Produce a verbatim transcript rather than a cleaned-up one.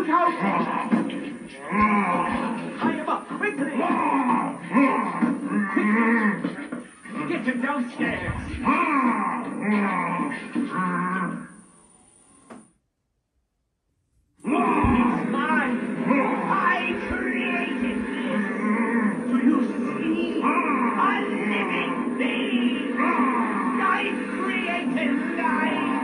Look out! Tie him up, quickly! Quickly! Get him downstairs! It's mine! I created this! Do you see? A living thing! I created life!